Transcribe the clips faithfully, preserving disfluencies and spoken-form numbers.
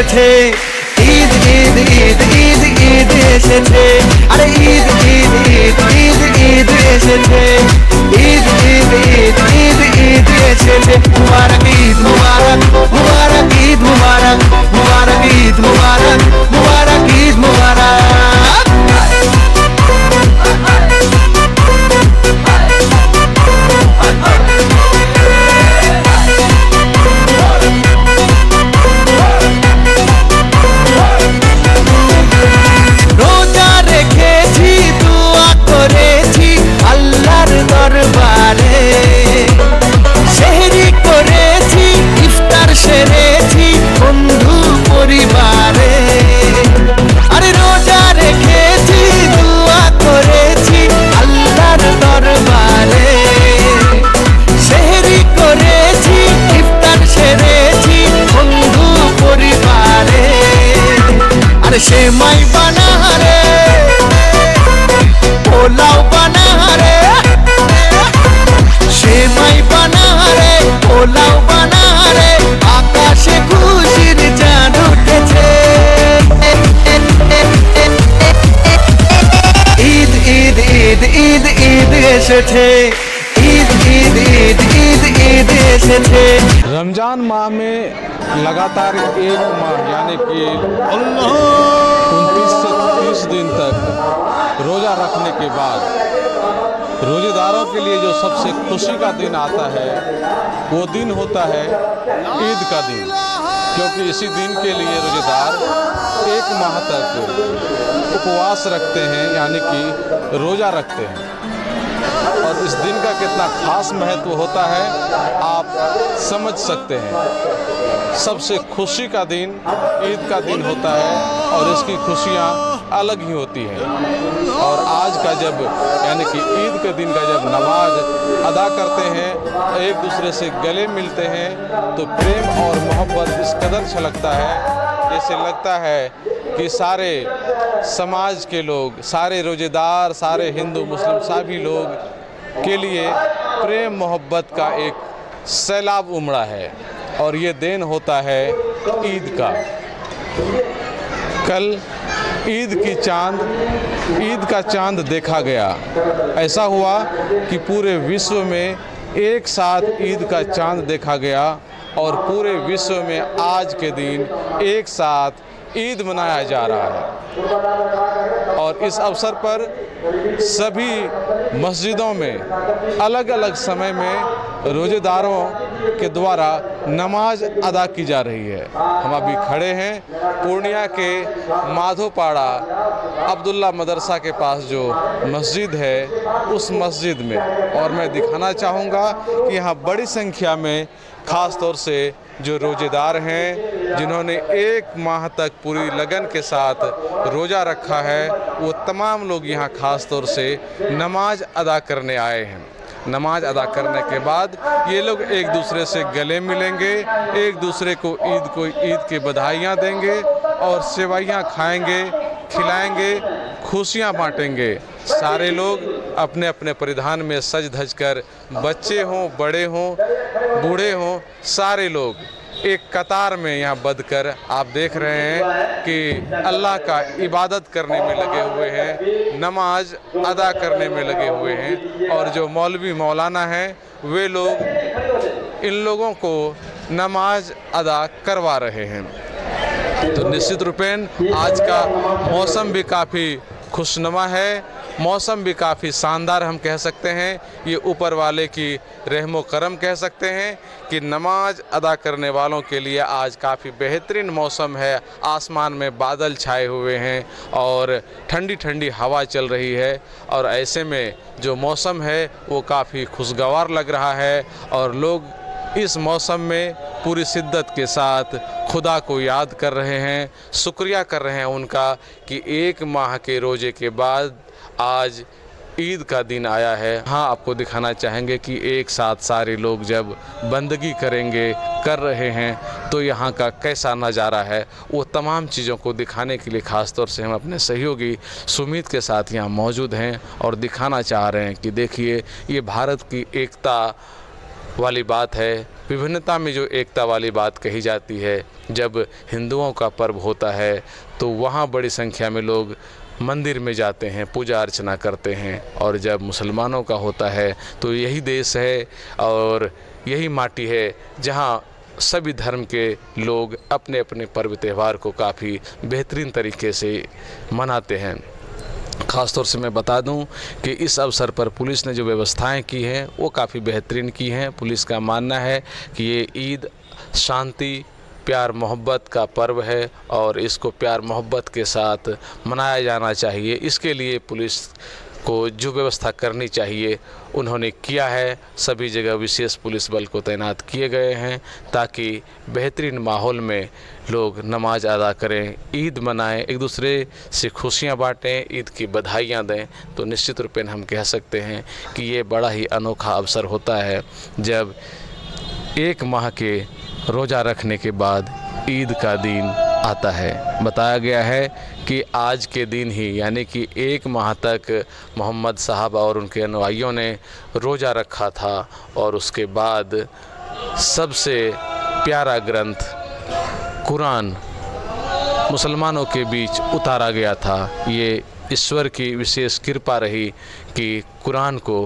এসেছে, ঈদ ঈদ ঈদ ঈদ ঈদ এসেছে, আরে ঈদ ঈদ ঈদ ঈদ ঈদ এসেছে, ঈদ ঈদ ঈদ ঈদ ঈদ এসেছে। মুবারক ঈদ মুবারক, মুবারক ঈদ মুবারক, মুবারক ঈদ মুবারক, মুবারক ঈদ মুবারক। সেহরি করেছি, ইফতার সেরেছি বন্ধু পরিবারে, আরে রোজা রেখেছি, দোয়া করেছি আল্লাহর দরবারে। সেহরি করেছি, ইফতার সেরেছি বন্ধু পরিবারে, আরে সেমাই বানারে, পোলাও বানারে, সেমাই বানারে, পোলাও বানারে, আকাশে খুশির চাঁদ উঠেছে। ঈদ ঈদ ঈদ ঈদ ঈদ এসেছে, ঈদ ঈদ ঈদ ঈদ ঈদ এসেছে। रमज़ान माह में लगातार एक माह यानी कि उनतीस से तीस दिन तक रोज़ा रखने के बाद रोज़ेदारों के लिए जो सबसे खुशी का दिन आता है वो दिन होता है ईद का दिन, क्योंकि इसी दिन के लिए रोज़ेदार एक माह तक उपवास रखते हैं यानी कि रोज़ा रखते हैं। और इस दिन का कितना खास महत्व होता है आप समझ सकते हैं। सबसे खुशी का दिन ईद का दिन होता है और इसकी खुशियाँ अलग ही होती हैं। और आज का जब यानी कि ईद के दिन का जब नमाज अदा करते हैं, एक दूसरे से गले मिलते हैं, तो प्रेम और मोहब्बत इस कदर छलकता है जैसे लगता है कि सारे समाज के लोग, सारे रोज़ेदार, सारे हिंदू मुस्लिम सभी लोग के लिए प्रेम मोहब्बत का एक सैलाब उमड़ा है। और ये दिन होता है ईद का। कल ईद की चांद ईद का चांद देखा गया। ऐसा हुआ कि पूरे विश्व में एक साथ ईद का चांद देखा गया और पूरे विश्व में आज के दिन एक साथ ईद मनाया जा रहा है। और इस अवसर पर सभी मस्जिदों में अलग अलग समय में रोज़ेदारों के द्वारा नमाज अदा की जा रही है। हम अभी खड़े हैं पूर्णिया के माधोपाड़ा अब्दुल्ला मदरसा के पास जो मस्जिद है उस मस्जिद में, और मैं दिखाना चाहूँगा कि यहाँ बड़ी संख्या में ख़ास तौर से जो रोज़ेदार हैं जिन्होंने एक माह तक पूरी लगन के साथ रोज़ा रखा है, वो तमाम लोग यहाँ ख़ास तौर से नमाज अदा करने आए हैं। नमाज अदा करने के बाद ये लोग एक दूसरे से गले मिलेंगे, एक दूसरे को ईद को ईद की बधाइयाँ देंगे और सेवइयाँ खाएंगे, खिलाएंगे, खुशियाँ बांटेंगे। सारे लोग अपने अपने परिधान में सज धज कर, बच्चे हों, बड़े हों, बूढ़े हों, सारे लोग एक कतार में यहाँ बंध कर आप देख रहे हैं कि अल्लाह का इबादत करने में लगे हुए हैं, नमाज अदा करने में लगे हुए हैं। और जो मौलवी मौलाना हैं वे लोग इन लोगों को नमाज अदा करवा रहे हैं। तो निश्चित रूपेण आज का मौसम भी काफ़ी खुशनुमा है, मौसम भी काफ़ी शानदार हम कह सकते हैं। ये ऊपर वाले की रहमो करम कह सकते हैं कि नमाज अदा करने वालों के लिए आज काफ़ी बेहतरीन मौसम है। आसमान में बादल छाए हुए हैं और ठंडी ठंडी हवा चल रही है, और ऐसे में जो मौसम है वो काफ़ी खुशगवार लग रहा है। और लोग इस मौसम में पूरी शिद्दत के साथ खुदा को याद कर रहे हैं, शुक्रिया कर रहे हैं उनका कि एक माह के रोज़े के बाद आज ईद का दिन आया है। हाँ, आपको दिखाना चाहेंगे कि एक साथ सारे लोग जब बंदगी करेंगे, कर रहे हैं, तो यहाँ का कैसा नज़ारा है, वो तमाम चीज़ों को दिखाने के लिए ख़ास तौर से हम अपने सहयोगी सुमित के साथ यहाँ मौजूद हैं और दिखाना चाह रहे हैं कि देखिए ये भारत की एकता वाली बात है, विभिन्नता में जो एकता वाली बात कही जाती है। जब हिंदुओं का पर्व होता है तो वहाँ बड़ी संख्या में लोग मंदिर में जाते हैं, पूजा अर्चना करते हैं, और जब मुसलमानों का होता है तो यही देश है और यही माटी है जहाँ सभी धर्म के लोग अपने अपने पर्व त्यौहार को काफ़ी बेहतरीन तरीके से मनाते हैं। ख़ासतौर से मैं बता दूं कि इस अवसर पर पुलिस ने जो व्यवस्थाएं की हैं वो काफ़ी बेहतरीन की हैं। पुलिस का मानना है कि ये ईद शांति, प्यार मोहब्बत का पर्व है और इसको प्यार मोहब्बत के साथ मनाया जाना चाहिए। इसके लिए पुलिस को जो व्यवस्था करनी चाहिए उन्होंने किया है। सभी जगह विशेष पुलिस बल को तैनात किए गए हैं ताकि बेहतरीन माहौल में लोग नमाज अदा करें, ईद मनाएं, एक दूसरे से खुशियां बांटें, ईद की बधाइयां दें। तो निश्चित रूप में हम कह सकते हैं कि ये बड़ा ही अनोखा अवसर होता है जब एक माह के रोज़ा रखने के बाद ईद का दिन आता है। बताया गया है कि आज के दिन ही यानी कि एक माह तक मोहम्मद साहब और उनके अनुयायियों ने रोज़ा रखा था और उसके बाद सबसे प्यारा ग्रंथ कुरान मुसलमानों के बीच उतारा गया था। ये ईश्वर की विशेष कृपा रही कि कुरान को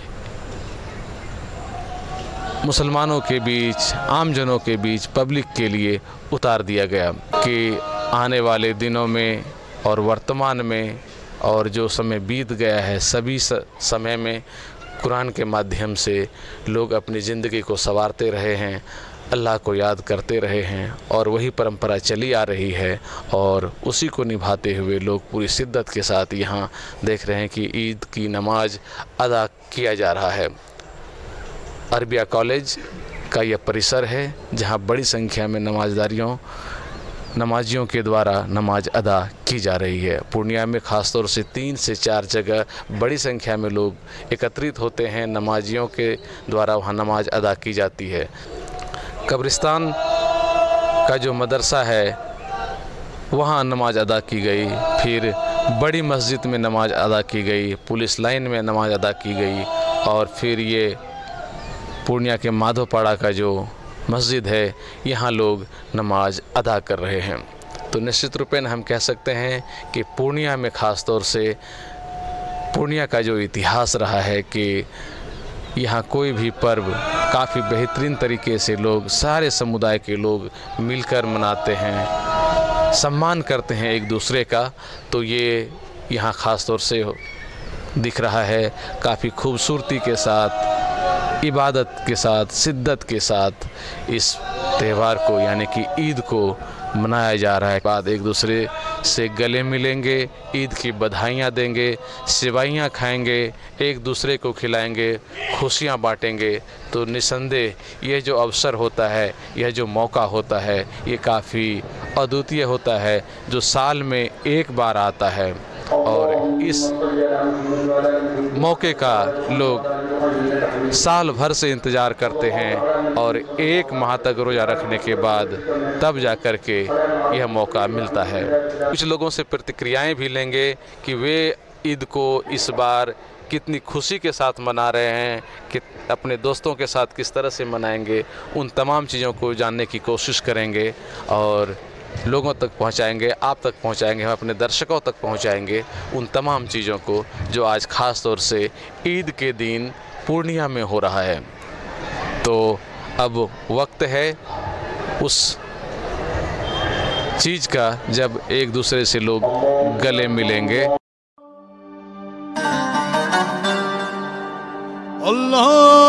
मुसलमानों के बीच, आम जनों के बीच, पब्लिक के लिए उतार दिया गया कि आने वाले दिनों में और वर्तमान में और जो समय बीत गया है सभी समय में कुरान के माध्यम से लोग अपनी ज़िंदगी को संवारते रहे हैं, अल्लाह को याद करते रहे हैं और वही परंपरा चली आ रही है और उसी को निभाते हुए लोग पूरी शिद्दत के साथ यहाँ देख रहे हैं कि ईद की नमाज अदा किया जा रहा है। अरबिया कॉलेज का यह परिसर है जहाँ बड़ी संख्या में नमाजदारियों नमाजियों के द्वारा नमाज अदा की जा रही है। पूर्णिया में ख़ास तौर से तीन से चार जगह बड़ी संख्या में लोग एकत्रित होते हैं, नमाजियों के द्वारा वहाँ नमाज अदा की जाती है। कब्रिस्तान का जो मदरसा है वहाँ नमाज अदा की गई, फिर बड़ी मस्जिद में नमाज अदा की गई, पुलिस लाइन में नमाज अदा की गई और फिर ये पूर्णिया के माधोपाड़ा का जो मस्जिद है यहाँ लोग नमाज अदा कर रहे हैं। तो निश्चित रूप में हम कह सकते हैं कि पूर्णिया में ख़ास तौर से पूर्णिया का जो इतिहास रहा है कि यहाँ कोई भी पर्व काफ़ी बेहतरीन तरीके से लोग, सारे समुदाय के लोग मिलकर मनाते हैं, सम्मान करते हैं एक दूसरे का। तो ये यहाँ ख़ास तौर से दिख रहा है, काफ़ी खूबसूरती के साथ, इबादत के साथ, शिद्दत के साथ इस त्यौहार को यानी कि ईद को मनाया जा रहा है। बाद एक दूसरे से गले मिलेंगे, ईद की बधाइयाँ देंगे, सेवइयाँ खाएंगे, एक दूसरे को खिलाएंगे, खुशियाँ बांटेंगे। तो निसंदेह ये जो अवसर होता है, यह जो मौका होता है, ये काफ़ी अद्वितीय होता है जो साल में एक बार आता है और इस मौके का लोग साल भर से इंतज़ार करते हैं और एक माह तक रोज़ा रखने के बाद तब जा कर के यह मौका मिलता है। कुछ लोगों से प्रतिक्रियाएं भी लेंगे कि वे ईद को इस बार कितनी खुशी के साथ मना रहे हैं, कि अपने दोस्तों के साथ किस तरह से मनाएंगे, उन तमाम चीज़ों को जानने की कोशिश करेंगे और लोगों तक पहुंचाएंगे, आप तक पहुंचाएंगे, हम अपने दर्शकों तक पहुंचाएंगे उन तमाम चीज़ों को जो आज ख़ास तौर से ईद के दिन पूर्णिया में हो रहा है। तो अब वक्त है उस चीज़ का जब एक दूसरे से लोग गले मिलेंगे। अल्लाह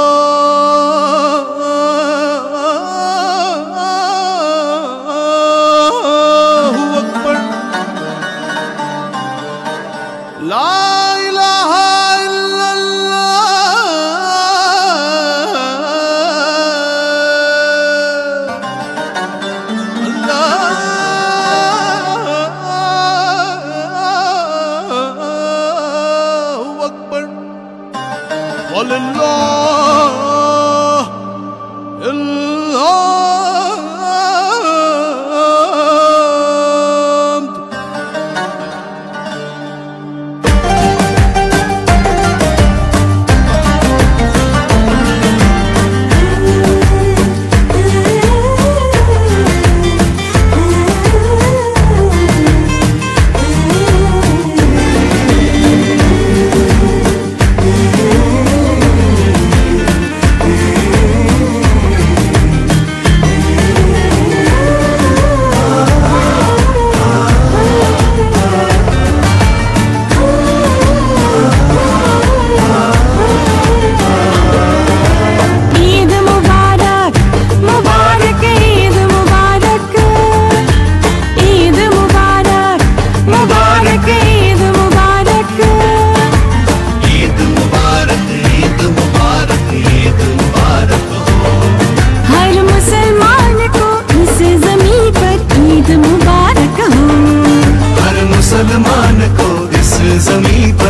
समीप